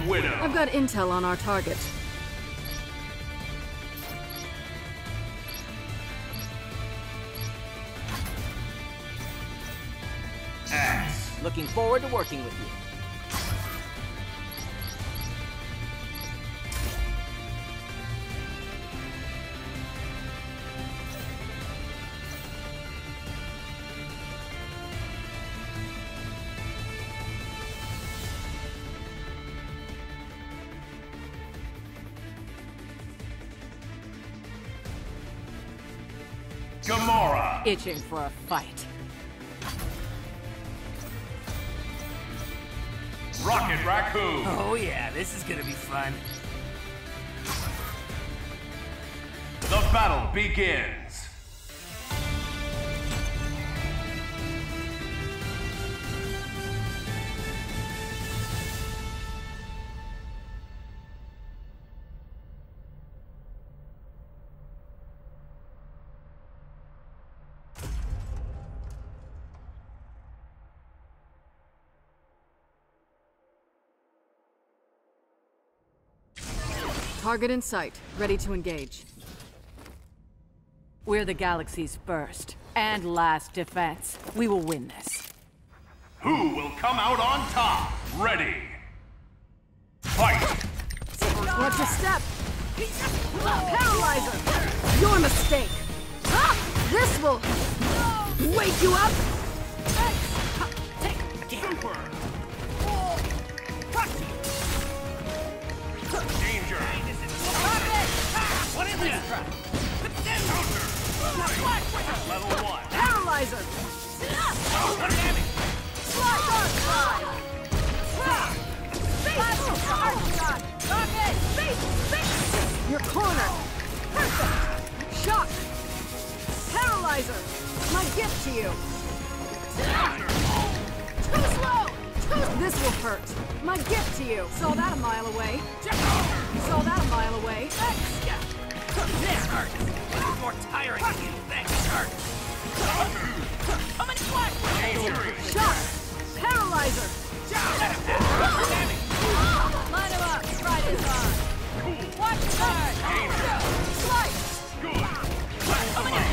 Widow. I've got intel on our target. X. Looking forward to working with you. Gamora. Itching for a fight. Rocket Raccoon. Oh yeah, this is gonna be fun. The battle begins. Target in sight, ready to engage. We're the galaxy's first and last defense. We will win this. Who will come out on top? Ready. Fight. Watch your step! Paralyzer! Your mistake! This will wake you up! Super. Danger. What is this? Counter. Level 1. Paralyzer! What damage? Your corner! Perfect! Shock! Paralyzer! My gift to you! Too slow! This will hurt! My gift to you! Saw that a mile away! Saw that a mile away! This hurts. This is more tiring than you think. It hurts. How many flash? Shock! Paralyzer! Damage. Line him up. Try this on. Watch the guard. Slice! Good. How many?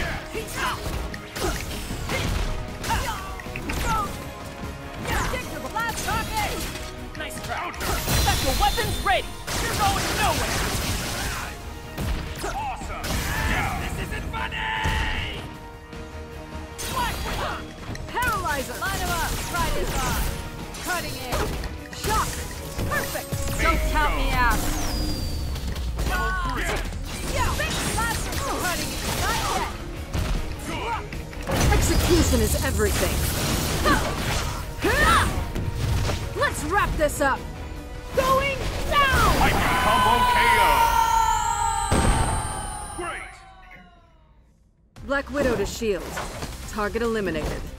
Stick to the last target. Nice try. Special weapons ready. You're going nowhere. Awesome. This isn't funny. Paralyzer! Line him up. Try this on. Cutting edge. Shock! Perfect! Don't count me out. Level 3. Cutting edge. Not yet. Execution is everything! Let's wrap this up! Going down! Hyper combo KO. Great. Black Widow to shield. Target eliminated.